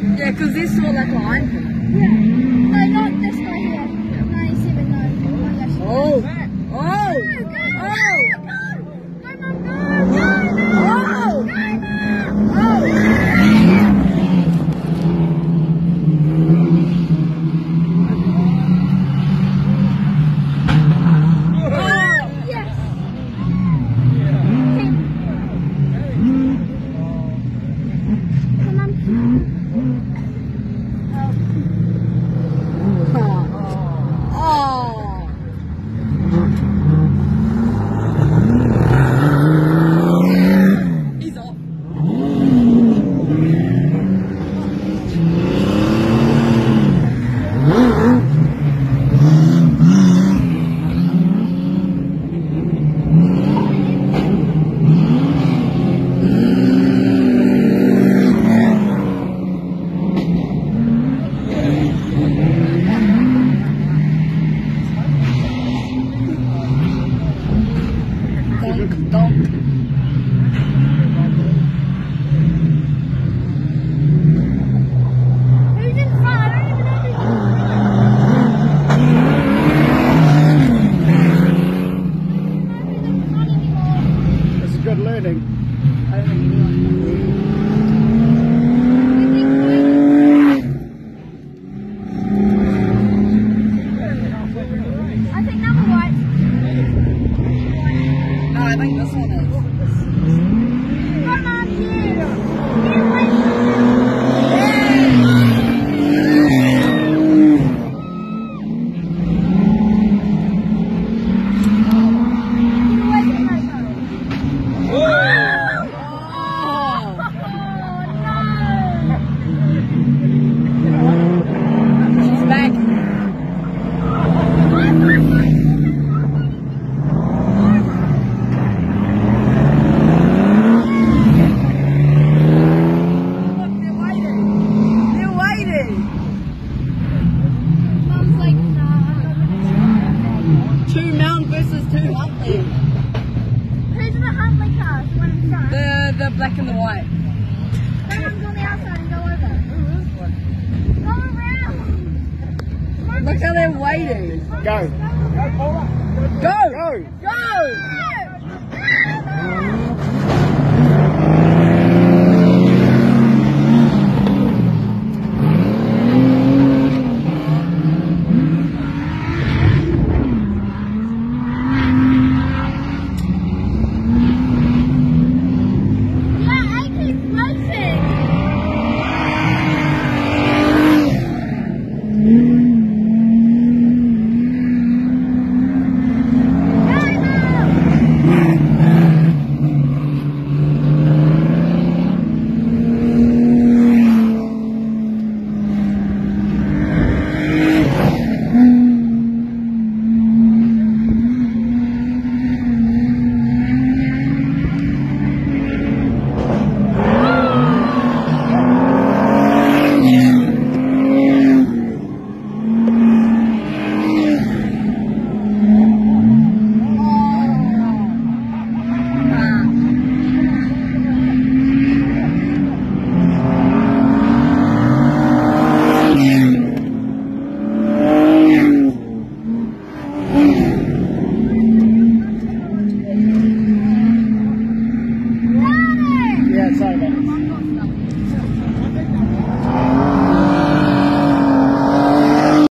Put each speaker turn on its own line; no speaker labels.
Yeah, because this saw that line.
Yeah. No, not this guy here. 97, no.
Oh! Oh!
Go, go!
Oh!
Go! Go, Mum, go! Go, no!
Oh!
Go, Mum!
Oh!
Yes! Come on.
He's off. Donk.
Who's in front? I don't even know who's in front anymore.
This is good learning.
I think number white.
No, I think this one is.
Come on, you. You win.
She's back.
Mum's like, nah.
Two Mount versus two Huntley.
Who's in the Huntley car? The one in front.
The black and the white.
Go on the outside and go over. Go around.
Look how they're waiting.
Go.
Go!
Go.
Go!
Yeah, I keep racing.
Yeah, it's over.